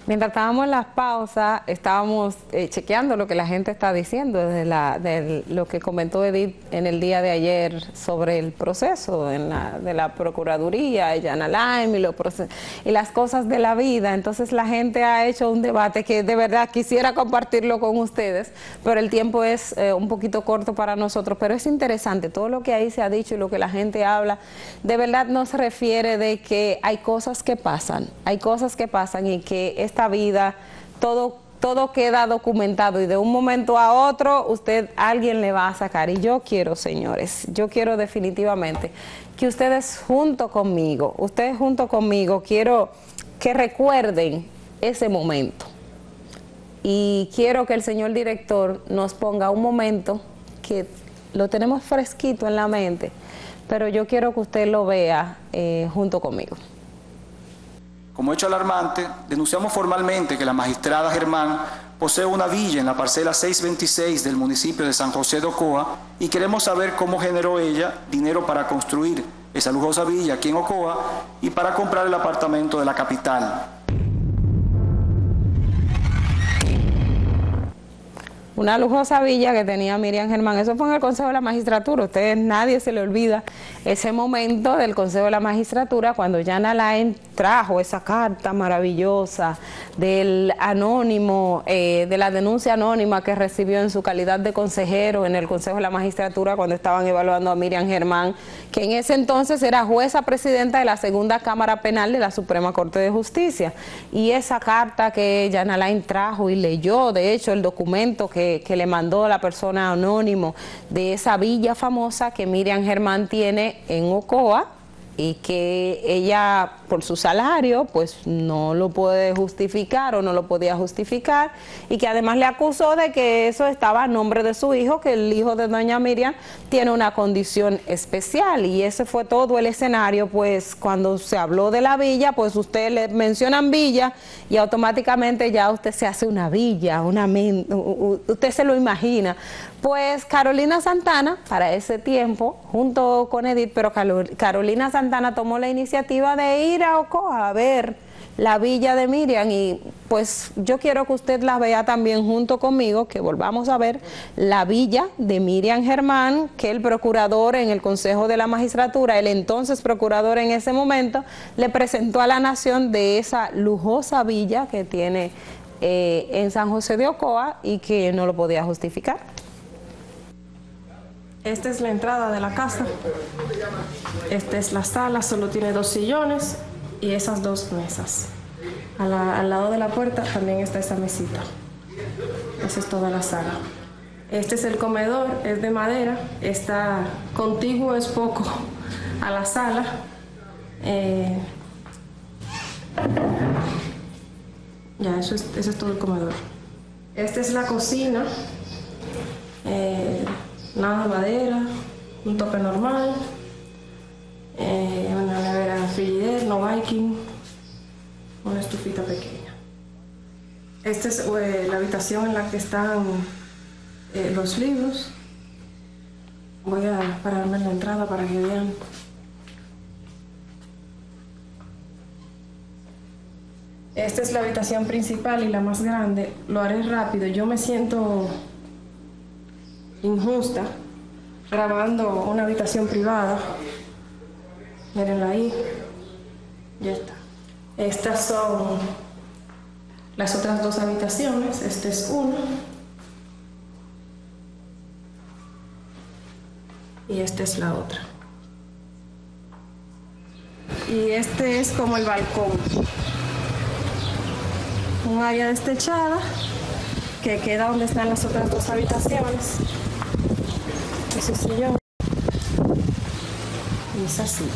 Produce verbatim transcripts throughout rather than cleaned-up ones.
Mientras estábamos en las pausas, estábamos eh, chequeando lo que la gente está diciendo, desde la, de lo que comentó Edith en el día de ayer sobre el proceso en la, de la Procuraduría, Yana Laime y, lo y las cosas de la vida. Entonces la gente ha hecho un debate que de verdad quisiera compartirlo con ustedes, pero el tiempo es eh, un poquito corto para nosotros, pero es interesante todo lo que ahí se ha dicho y lo que la gente habla. De verdad nos refiere de que hay cosas que pasan, hay cosas que pasan y que esta vida, todo, todo queda documentado y de un momento a otro usted, alguien le va a sacar. Y yo quiero, señores, yo quiero definitivamente que ustedes junto conmigo, ustedes junto conmigo, quiero que recuerden ese momento. Y quiero que el señor director nos ponga un momento que lo tenemos fresquito en la mente, pero yo quiero que usted lo vea eh, junto conmigo. Como hecho alarmante, denunciamos formalmente que la magistrada Germán posee una villa en la parcela seiscientos veintiséis del municipio de San José de Ocoa y queremos saber cómo generó ella dinero para construir esa lujosa villa aquí en Ocoa y para comprar el apartamento de la capital. Una lujosa villa que tenía Miriam Germán. Eso fue en el Consejo de la Magistratura. Ustedes, nadie se le olvida ese momento del Consejo de la Magistratura cuando Yana Laime trajo esa carta maravillosa del anónimo, eh, de la denuncia anónima que recibió en su calidad de consejero en el Consejo de la Magistratura cuando estaban evaluando a Miriam Germán, que en ese entonces era jueza presidenta de la Segunda Cámara Penal de la Suprema Corte de Justicia. Y esa carta que Yana Laime trajo y leyó, de hecho, el documento que que le mandó la persona anónimo de esa villa famosa que Miriam Germán tiene en Ocoa y que ella por su salario pues no lo puede justificar o no lo podía justificar y que además le acusó de que eso estaba a nombre de su hijo, que el hijo de doña Miriam tiene una condición especial y ese fue todo el escenario. Pues cuando se habló de la villa, pues usted le mencionan villa y automáticamente ya usted se hace una villa, una usted se lo imagina. Pues Carolina Santana, para ese tiempo, junto con Edith, pero Carolina Santana tomó la iniciativa de ir a Ocoa a ver la villa de Miriam y pues yo quiero que usted la vea también junto conmigo, que volvamos a ver la villa de Miriam Germán, que el procurador en el Consejo de la Magistratura, el entonces procurador en ese momento, le presentó a la nación de esa lujosa villa que tiene eh, en San José de Ocoa y que no lo podía justificar. Esta es la entrada de la casa, esta es la sala, solo tiene dos sillones y esas dos mesas. A la, al lado de la puerta también está esa mesita. Esa es toda la sala. Este es el comedor, es de madera, está contiguo, es poco a la sala. Eh, ya, eso es, eso es todo el comedor. Esta es la cocina. Eh, Nada de madera, un tope normal, eh, una nevera frigider, no Viking, una estufita pequeña. Esta es eh, la habitación en la que están eh, los libros. Voy a pararme en la entrada para que vean. Esta es la habitación principal y la más grande. Lo haré rápido. Yo me siento injusta grabando una habitación privada. Mírenla ahí. Ya está. Estas son las otras dos habitaciones. Esta es una y esta es la otra. Y este es como el balcón, un área destechada que queda donde están las otras dos habitaciones. Ese sillón y esa silla.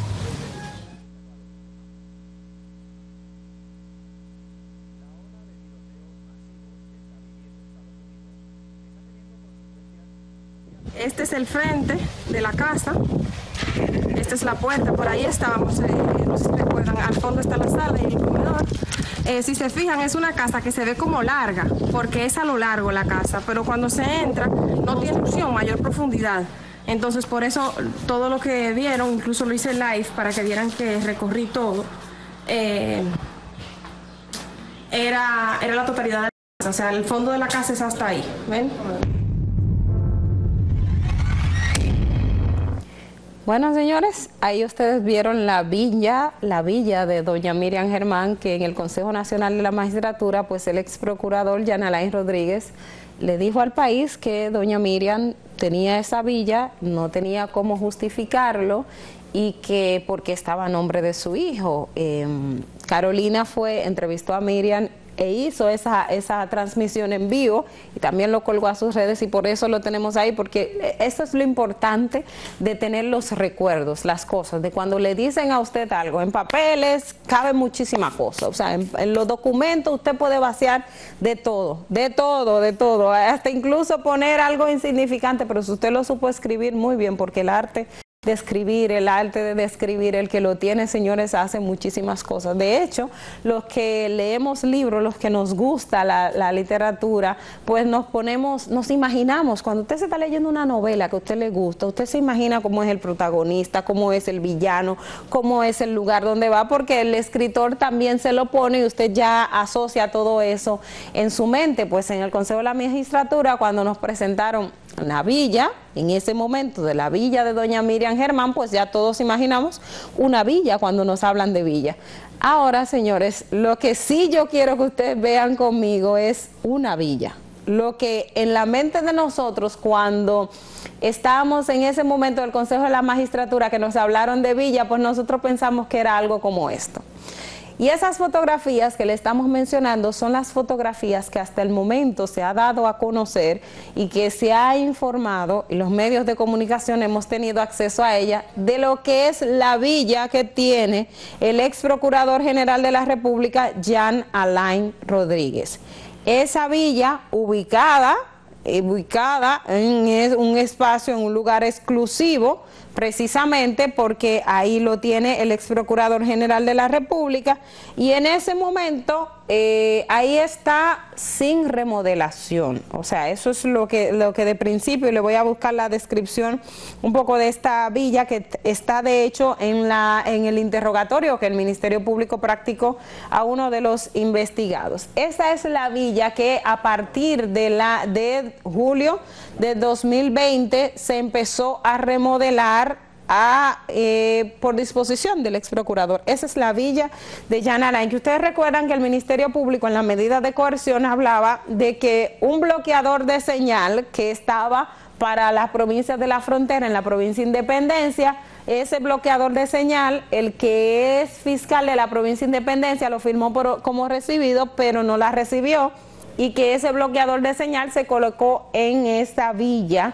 Este es el frente de la casa. Esta es la puerta, por ahí estábamos, eh, no sé si recuerdan, al fondo está la sala y el comedor. Eh, si se fijan, es una casa que se ve como larga, porque es a lo largo la casa, pero cuando se entra no tiene opción, mayor profundidad. Entonces, por eso, todo lo que vieron, incluso lo hice live para que vieran que recorrí todo. Eh, era, era la totalidad de la casa, o sea, el fondo de la casa es hasta ahí, ¿ven? Bueno, señores, ahí ustedes vieron la villa, la villa de doña Miriam Germán, que en el Consejo Nacional de la Magistratura, pues el ex procurador Jan Alain Rodríguez le dijo al país que doña Miriam tenía esa villa, no tenía cómo justificarlo y que porque estaba a nombre de su hijo. Eh, Carolina fue, entrevistó a Miriam e hizo esa, esa transmisión en vivo y también lo colgó a sus redes y por eso lo tenemos ahí, porque eso es lo importante de tener los recuerdos, las cosas, de cuando le dicen a usted algo, en papeles cabe muchísima cosa, o sea, en, en los documentos usted puede vaciar de todo, de todo, de todo, hasta incluso poner algo insignificante, pero si usted lo supo escribir muy bien, porque el arte de escribir, el arte de describir, el que lo tiene, señores, hace muchísimas cosas. De hecho, los que leemos libros, los que nos gusta la, la literatura, pues nos ponemos, nos imaginamos, cuando usted se está leyendo una novela que a usted le gusta, usted se imagina cómo es el protagonista, cómo es el villano, cómo es el lugar donde va, porque el escritor también se lo pone y usted ya asocia todo eso en su mente. Pues en el Consejo de la Magistratura, cuando nos presentaron una villa, en ese momento de la villa de doña Miriam Germán, pues ya todos imaginamos una villa cuando nos hablan de villa. Ahora, señores, lo que sí yo quiero que ustedes vean conmigo es una villa. Lo que en la mente de nosotros cuando estábamos en ese momento del Consejo de la Magistratura que nos hablaron de villa, pues nosotros pensamos que era algo como esto. Y esas fotografías que le estamos mencionando son las fotografías que hasta el momento se ha dado a conocer y que se ha informado, y los medios de comunicación hemos tenido acceso a ella, de lo que es la villa que tiene el ex procurador general de la República, Jan Alain Rodríguez. Esa villa ubicada, ubicada en un espacio, en un lugar exclusivo, precisamente porque ahí lo tiene el ex procurador general de la República, y en ese momento eh, ahí está sin remodelación. O sea, eso es lo que, lo que de principio, y le voy a buscar la descripción un poco de esta villa que está de hecho en, la, en el interrogatorio que el Ministerio Público practicó a uno de los investigados. Esa es la villa que a partir de, la, de julio de dos mil veinte se empezó a remodelar A, eh, por disposición del ex procurador. Esa es la villa de Jan Alain, que ustedes recuerdan que el Ministerio Público en la medida de coerción hablaba de que un bloqueador de señal que estaba para las provincias de la frontera, en la provincia Independencia, ese bloqueador de señal, el que es fiscal de la provincia Independencia lo firmó por, como recibido, pero no la recibió, y que ese bloqueador de señal se colocó en esta villa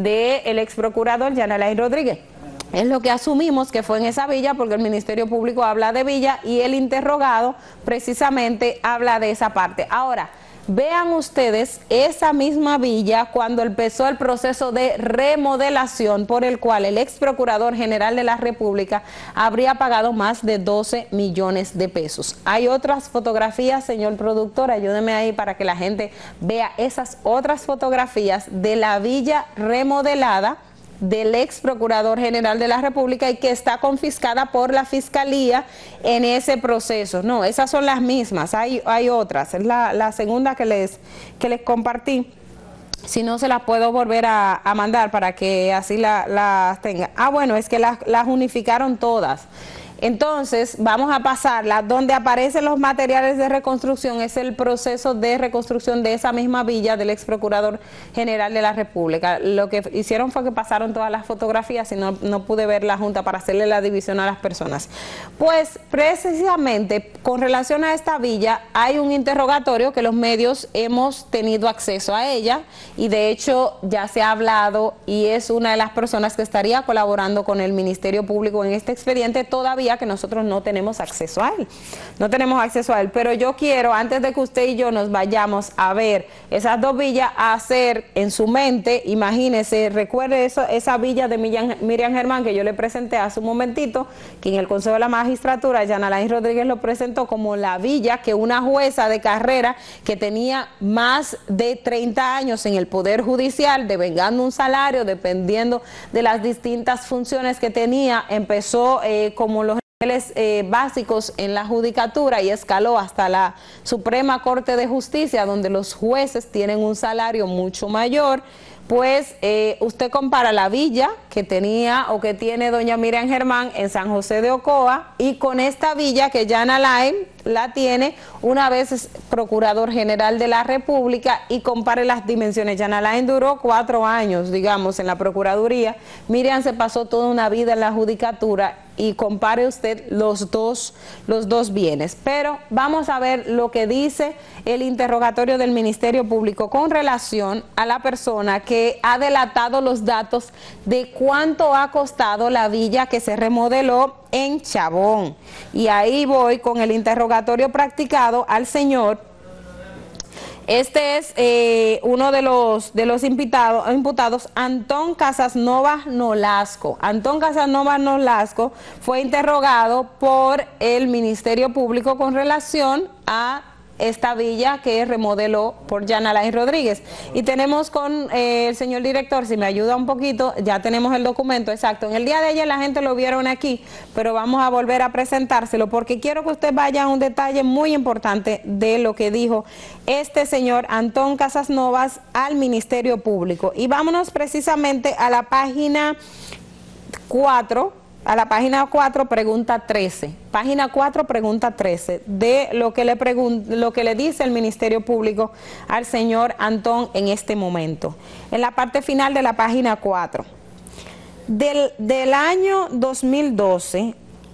del ex procurador Jan Alain Rodríguez. Es lo que asumimos que fue en esa villa, porque el Ministerio Público habla de villa y el interrogado precisamente habla de esa parte. Ahora, vean ustedes esa misma villa cuando empezó el proceso de remodelación por el cual el ex procurador general de la República habría pagado más de doce millones de pesos. Hay otras fotografías, señor productor, ayúdeme ahí para que la gente vea esas otras fotografías de la villa remodelada del ex procurador general de la República y que está confiscada por la Fiscalía en ese proceso. No, esas son las mismas, hay, hay otras, es la, la segunda que les, que les compartí. Si no, se las puedo volver a, a mandar para que así las la tengan. Ah, bueno, es que las, las unificaron todas. Entonces, vamos a pasarla. Donde aparecen los materiales de reconstrucción es el proceso de reconstrucción de esa misma villa del ex procurador general de la República. Lo que hicieron fue que pasaron todas las fotografías y no, no pude ver la junta para hacerle la división a las personas. Pues, precisamente, con relación a esta villa, hay un interrogatorio que los medios hemos tenido acceso a ella y de hecho ya se ha hablado y es una de las personas que estaría colaborando con el Ministerio Público en este expediente, todavía que nosotros no tenemos acceso a él, no tenemos acceso a él, pero yo quiero, antes de que usted y yo nos vayamos a ver esas dos villas, a hacer en su mente, imagínese, recuerde eso, esa villa de Miriam, Miriam Germán que yo le presenté hace un momentito, que en el Consejo de la Magistratura, Jan Alain Rodríguez lo presentó como la villa que una jueza de carrera que tenía más de treinta años en el Poder Judicial, devengando un salario, dependiendo de las distintas funciones que tenía, empezó eh, como los Eh, básicos en la judicatura y escaló hasta la Suprema Corte de Justicia, donde los jueces tienen un salario mucho mayor. Pues eh, usted compara la villa que tenía o que tiene doña Miriam Germán en San José de Ocoa y con esta villa que Jan Alain la tiene una vez es Procurador General de la República, y compare las dimensiones. Jan Alain duró cuatro años, digamos, en la Procuraduría. Miriam se pasó toda una vida en la judicatura, y compare usted los dos, los dos bienes. Pero vamos a ver lo que dice el interrogatorio del Ministerio Público con relación a la persona que ha delatado los datos de cuánto ha costado la villa que se remodeló en Chabón. Y ahí voy con el interrogatorio practicado al señor. Este es eh, uno de los de los imputados, imputados Antón Casasnovas Nolasco. Antón Casasnovas Nolasco fue interrogado por el Ministerio Público con relación a esta villa que remodeló por Jan Alain Rodríguez. Y tenemos con eh, el señor director, si me ayuda un poquito, ya tenemos el documento exacto. En el día de ayer la gente lo vieron aquí, pero vamos a volver a presentárselo porque quiero que usted vaya a un detalle muy importante de lo que dijo este señor Antón Casasnovas al Ministerio Público. Y vámonos precisamente a la página cuatro, a la página cuatro, pregunta trece. Página cuatro, pregunta trece, de lo que le pregun lo que le dice el Ministerio Público al señor Antón en este momento. En la parte final de la página cuatro. Del, del año dos mil doce,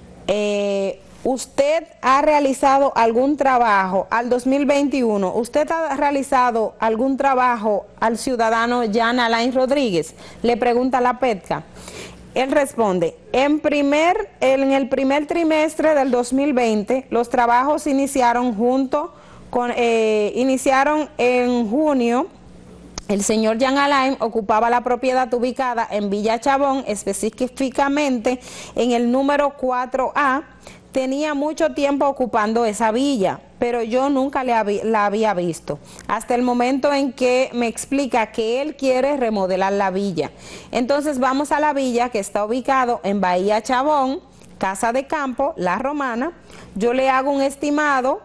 eh, ¿usted ha realizado algún trabajo al dos mil veintiuno? ¿Usted ha realizado algún trabajo al ciudadano Jan Alain Rodríguez? Le pregunta la Petca. Él responde, en, primer, en el primer trimestre del dos mil veinte, los trabajos iniciaron junto con, eh, iniciaron en junio. El señor Jan Alain ocupaba la propiedad ubicada en Villa Chabón, específicamente en el número cuatro A. Tenía mucho tiempo ocupando esa villa, pero yo nunca le hab- la había visto, hasta el momento en que me explica que él quiere remodelar la villa. Entonces vamos a la villa que está ubicado en Bahía Chabón, Casa de Campo, La Romana. Yo le hago un estimado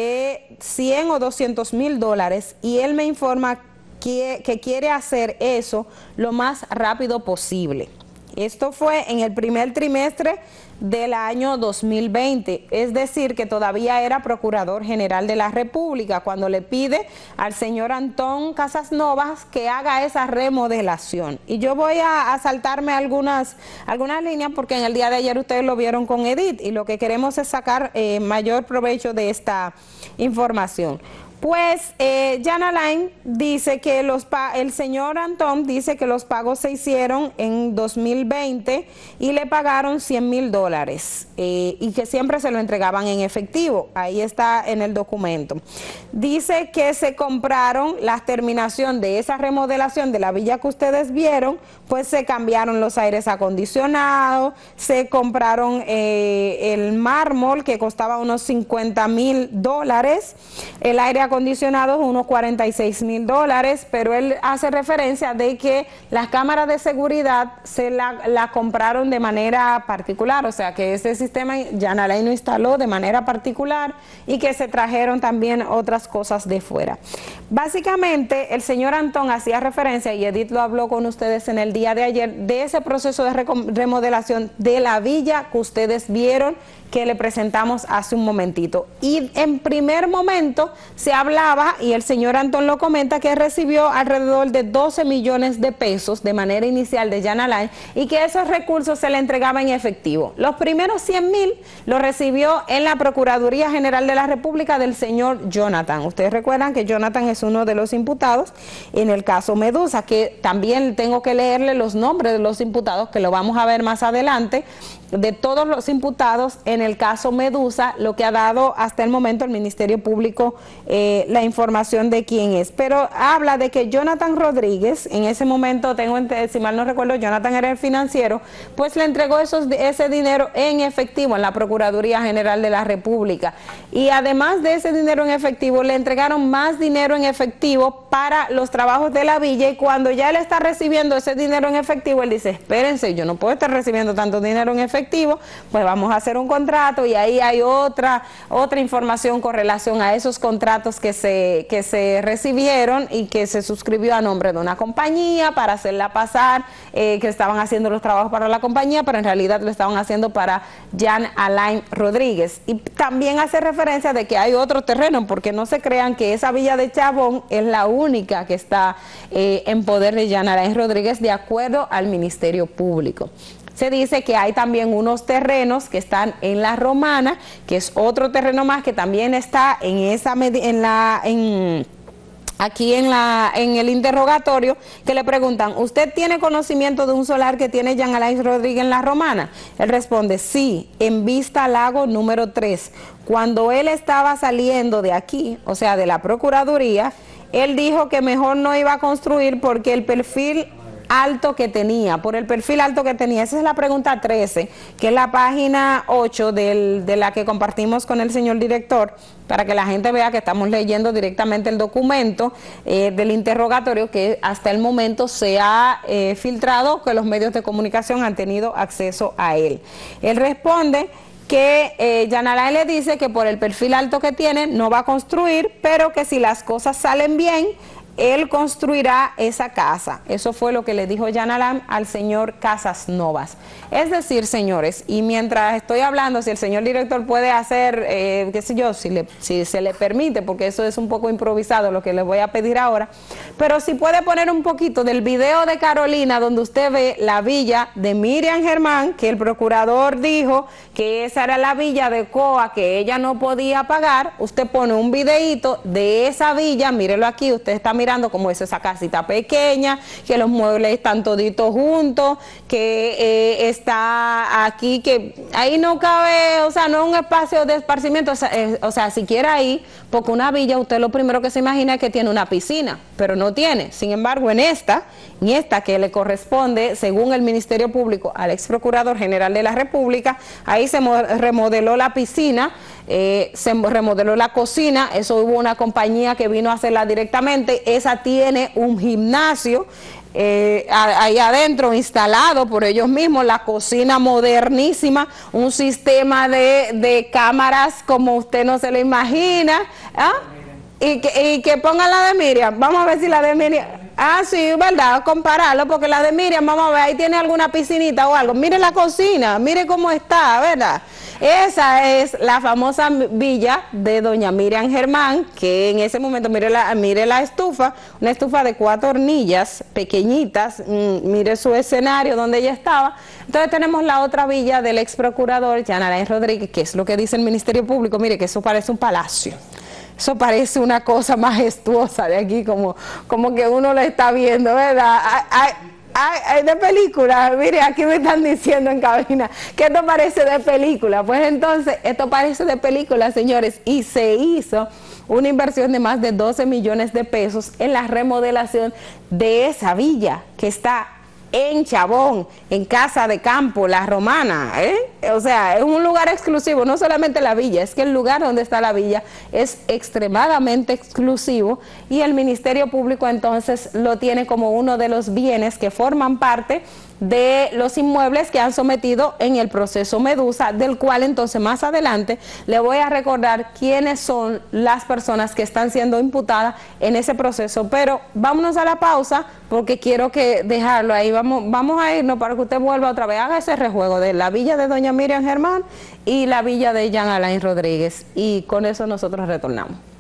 de cien o doscientos mil dólares y él me informa que, que quiere hacer eso lo más rápido posible. Esto fue en el primer trimestre del año dos mil veinte, es decir, que todavía era Procurador General de la República cuando le pide al señor Antón Casasnovas que haga esa remodelación. Y yo voy a, a saltarme algunas, algunas líneas porque en el día de ayer ustedes lo vieron con Edith y lo que queremos es sacar eh, mayor provecho de esta información. Pues eh, Jan Alain dice que los pa el señor Antón dice que los pagos se hicieron en dos mil veinte y le pagaron cien mil dólares eh, y que siempre se lo entregaban en efectivo. Ahí está en el documento. Dice que se compraron la terminación de esa remodelación de la villa que ustedes vieron, pues se cambiaron los aires acondicionados, se compraron eh, el mármol que costaba unos cincuenta mil dólares, el aire acondicionado acondicionados unos cuarenta y seis mil dólares, pero él hace referencia de que las cámaras de seguridad se la, la compraron de manera particular, o sea que ese sistema Jan Alain lo instaló de manera particular y que se trajeron también otras cosas de fuera. Básicamente el señor Antón hacía referencia, y Edith lo habló con ustedes en el día de ayer, de ese proceso de remodelación de la villa que ustedes vieron que le presentamos hace un momentito. Y en primer momento se hablaba, y el señor Antón lo comenta, que recibió alrededor de doce millones de pesos de manera inicial de Jan Alain y que esos recursos se le entregaban en efectivo. Los primeros cien mil los recibió en la Procuraduría General de la República del señor Jonathan. Ustedes recuerdan que Jonathan es uno de los imputados en el caso Medusa, que también tengo que leerle los nombres de los imputados, que lo vamos a ver más adelante, de todos los imputados en el caso Medusa, lo que ha dado hasta el momento el Ministerio Público eh, la información de quién es. Pero habla de que Jonathan Rodríguez, en ese momento, tengo, si mal no recuerdo, Jonathan era el financiero, pues le entregó esos, ese dinero en efectivo en la Procuraduría General de la República. Y además de ese dinero en efectivo, le entregaron más dinero en efectivo para los trabajos de la villa, y cuando ya él está recibiendo ese dinero en efectivo, él dice, espérense, yo no puedo estar recibiendo tanto dinero en efectivo, efectivo, pues vamos a hacer un contrato y ahí hay otra, otra información con relación a esos contratos que se, que se recibieron y que se suscribió a nombre de una compañía para hacerla pasar, eh, que estaban haciendo los trabajos para la compañía, pero en realidad lo estaban haciendo para Jan Alain Rodríguez. Y también hace referencia de que hay otro terreno, porque no se crean que esa villa de Chabón es la única que está eh, en poder de Jan Alain Rodríguez, de acuerdo al Ministerio Público. Se dice que hay también unos terrenos que están en La Romana, que es otro terreno más que también está en esa en la en aquí en la en el interrogatorio, que le preguntan: ¿usted tiene conocimiento de un solar que tiene Jan Alain Rodríguez en La Romana? Él responde: sí, en Vista Lago número tres. Cuando él estaba saliendo de aquí, o sea, de la Procuraduría, él dijo que mejor no iba a construir porque el perfil alto que tenía, por el perfil alto que tenía, esa es la pregunta trece, que es la página ocho del, de la que compartimos con el señor director, para que la gente vea que estamos leyendo directamente el documento eh, del interrogatorio que hasta el momento se ha eh, filtrado, que los medios de comunicación han tenido acceso a él. Él responde que eh, Jan Alain le dice que por el perfil alto que tiene no va a construir, pero que si las cosas salen bien, él construirá esa casa. Eso fue lo que le dijo Jan Alain al señor Casas Novas. Es decir, señores, y mientras estoy hablando, si el señor director puede hacer, eh, qué sé yo, si, le, si se le permite, porque eso es un poco improvisado lo que le voy a pedir ahora, pero si puede poner un poquito del video de Carolina, donde usted ve la villa de Miriam Germán, que el procurador dijo que esa era la villa de Coa que ella no podía pagar. Usted pone un videíto de esa villa, mírelo aquí, usted está mirando mirando como es esa casita pequeña, que los muebles están toditos juntos, que eh, está aquí, que ahí no cabe, o sea, no es un espacio de esparcimiento, o sea, eh, o sea, siquiera ahí, porque una villa, usted lo primero que se imagina es que tiene una piscina, pero no tiene. Sin embargo, en esta, en esta que le corresponde, según el Ministerio Público, al ex procurador general de la República, ahí se remodeló la piscina, eh, se remodeló la cocina, eso hubo una compañía que vino a hacerla directamente. Esa tiene un gimnasio eh, ahí adentro instalado por ellos mismos, la cocina modernísima, un sistema de, de cámaras como usted no se lo imagina, ¿ah? y, que, y que pongan la de Miriam, vamos a ver si la de Miriam, ah sí, verdad, compararlo, porque la de Miriam, vamos a ver, ahí tiene alguna piscinita o algo, mire la cocina, mire cómo está, ¿verdad? Esa es la famosa villa de doña Miriam Germán, que en ese momento, mire la, mire la estufa, una estufa de cuatro hornillas pequeñitas, mmm, mire su escenario donde ella estaba. Entonces tenemos la otra villa del ex procurador Jan Alain Rodríguez, que es lo que dice el Ministerio Público, mire que eso parece un palacio. Eso parece una cosa majestuosa de aquí, como, como que uno lo está viendo, ¿verdad? Ay, ay, ay, de película, mire, aquí me están diciendo en cabina que esto parece de película. Pues entonces, esto parece de película, señores, y se hizo una inversión de más de doce millones de pesos en la remodelación de esa villa que está en Chabón, en Casa de Campo, La Romana, ¿eh? O sea, es un lugar exclusivo, no solamente la villa, es que el lugar donde está la villa es extremadamente exclusivo y el Ministerio Público entonces lo tiene como uno de los bienes que forman parte de los inmuebles que han sometido en el proceso Medusa, del cual entonces más adelante le voy a recordar quiénes son las personas que están siendo imputadas en ese proceso. Pero vámonos a la pausa porque quiero que dejarlo ahí, vamos, vamos a irnos para que usted vuelva otra vez, haga ese rejuego de la villa de doña Miriam Germán y la villa de Jan Alain Rodríguez, y con eso nosotros retornamos.